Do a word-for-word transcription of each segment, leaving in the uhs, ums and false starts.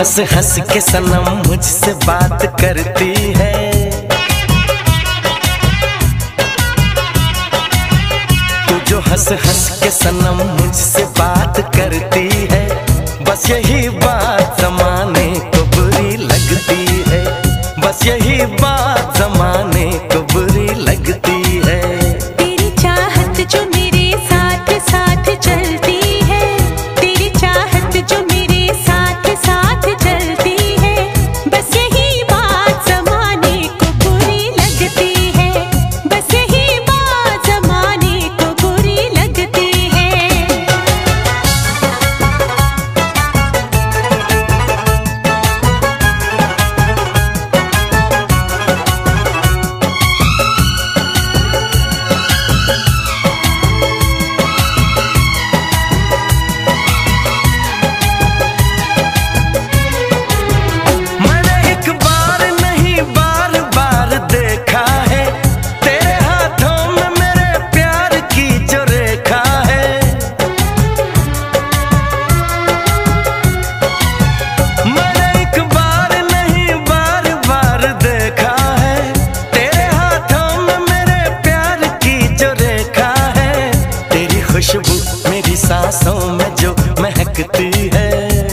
हंस हंस के सनम मुझसे बात करती है। तू जो हंस हंस के सनम मुझसे बात करती है, बस यही बात जमाने को बुरी लगती है। बस यही बात जमाने को बुरी लगती है। तेरी चाहत जो मेरे साथ साथ चलती है, तेरी चाहत जो मेरे साथ साथ चलती है, बस यही बात जमाने को बुरी लगती है। बस यही बात जमाने को बुरी लगती है। खुशबू मेरी सांसों में जो महकती है,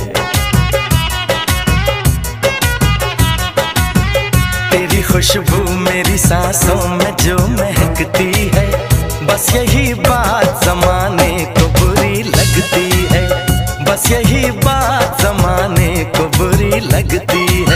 तेरी खुशबू मेरी सांसों में जो महकती है, बस यही बात जमाने को बुरी लगती है। बस यही बात जमाने को बुरी लगती है।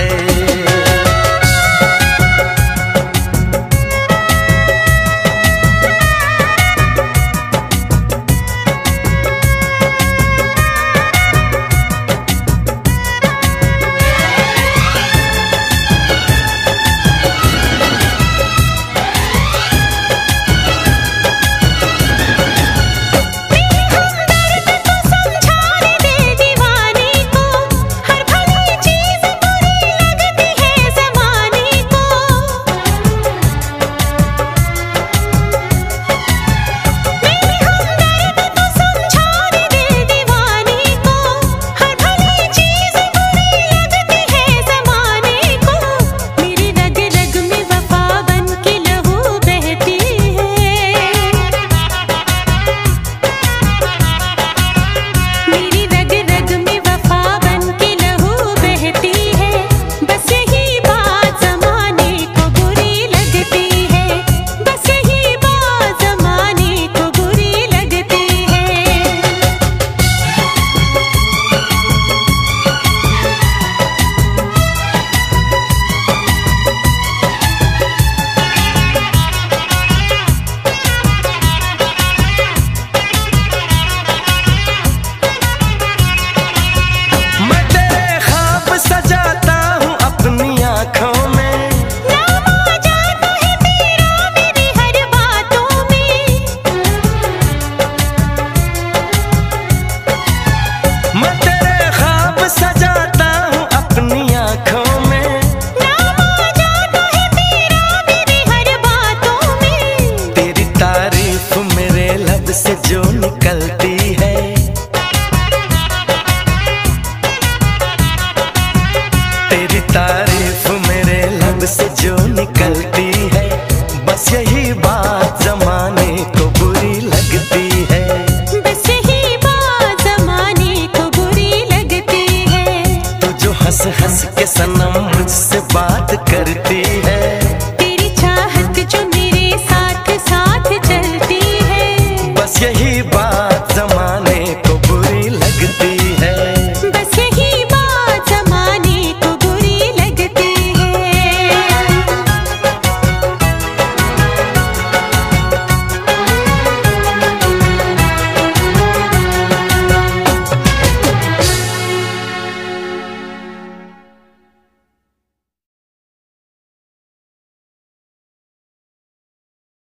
से जो निकलती है, तेरी तारीफ मेरे लब से जो निकलती है, बस यही बात जमाने को बुरी लगती है। बस यही बात जमाने को बुरी लगती है। तू जो हंस हंस के सनम मुझसे बात करती है,